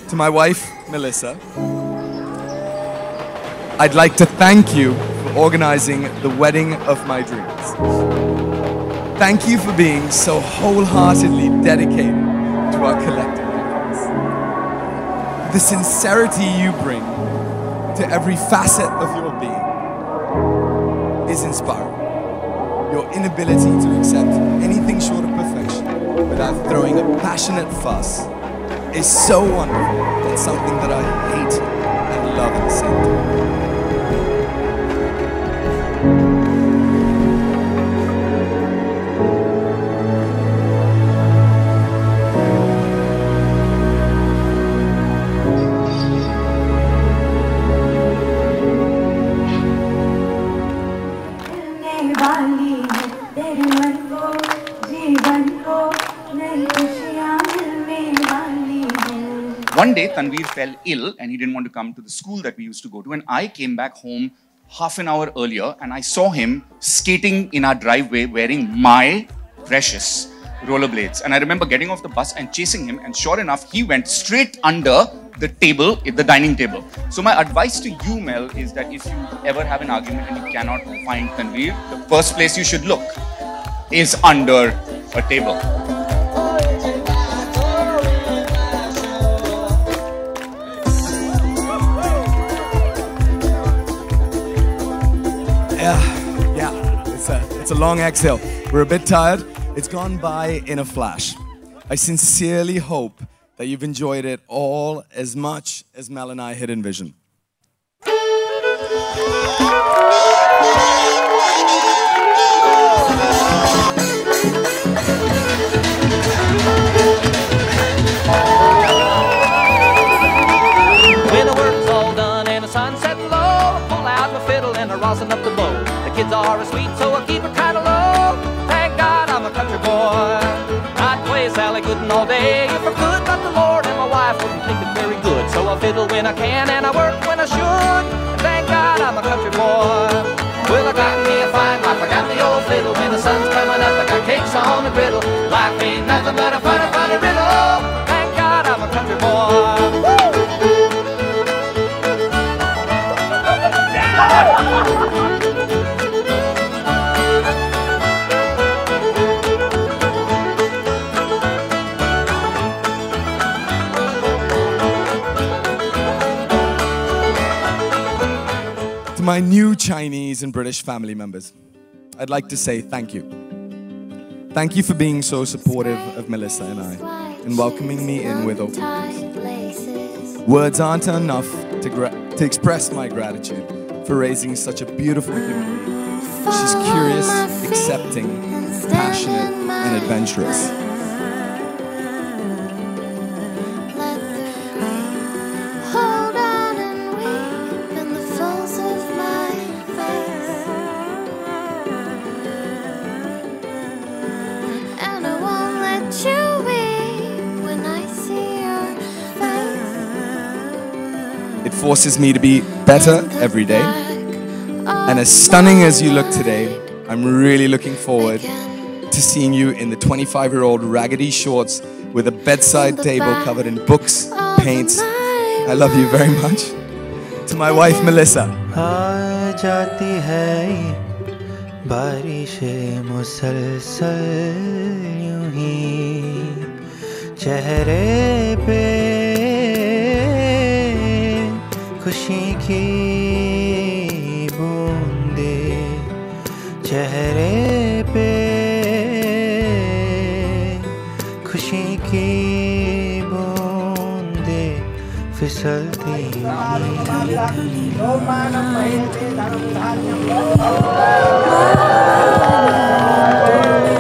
To my wife, Melissa, I'd like to thank you for organizing the wedding of my dreams. Thank you for being so wholeheartedly dedicated to our collective happiness. The sincerity you bring to every facet of your being is inspiring. Your inability to accept anything short of perfection without throwing a passionate fuss is so wonderful. It's something that I hate and love at the same time. One day, Tanveer fell ill and he didn't want to come to the school that we used to go to. And I came back home half an hour earlier and I saw him skating in our driveway wearing my precious rollerblades. And I remember getting off the bus and chasing him. And sure enough, he went straight under the table, the dining table. So my advice to you, Mel, is that if you ever have an argument and you cannot find Tanveer, the first place you should look is under a table. It's a long exhale. We're a bit tired. It's gone by in a flash. I sincerely hope that you've enjoyed it all as much as Mel and I had envisioned. When the work's all done and the sun's setting low, I pull out my fiddle and I rosin up the bow. The kids are sweet, so I keep it kind of low. Thank God I'm a country boy. I'd play Sally Gooden all day if I could, but the Lord and my wife wouldn't think it very good. So I fiddle when I can and I work when I should. And thank God I'm a country boy. Well, I got me a fine wife, I got the old fiddle. When the sun's coming up, I got cakes on the griddle. Life ain't nothing but a funny, funny riddle. Thank God I'm a country boy. Woo! To my new Chinese and British family members, I'd like to say thank you. Thank you for being so supportive of Melissa and I and welcoming me in with open arms. Words aren't enough to express my gratitude for raising such a beautiful human being. She's curious, accepting, passionate, and adventurous. It forces me to be better every day. And as stunning as you look today, I'm really looking forward to seeing you in the 25-year-old raggedy shorts with a bedside table covered in books, paints. I love you very much. To my wife, Melissa. खुशी की बूंदे चेहरे पे खुशी की बूंदे फिसलती हैं